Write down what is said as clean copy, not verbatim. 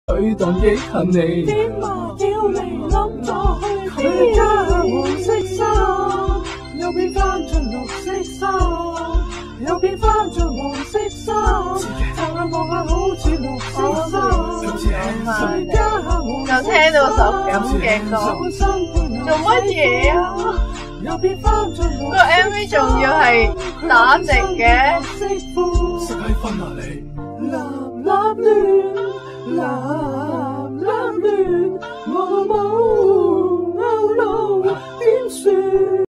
去當憶恨你。 點啊要你諗咗去佢家黃色衫，又變翻着綠色衫，又變翻着黃色衫，驟眼望下好似綠色衫。 又聽到首咁嘅歌，做乜嘢啊？個 MV 仲要係打直嘅。 識喺分下你。 立立亂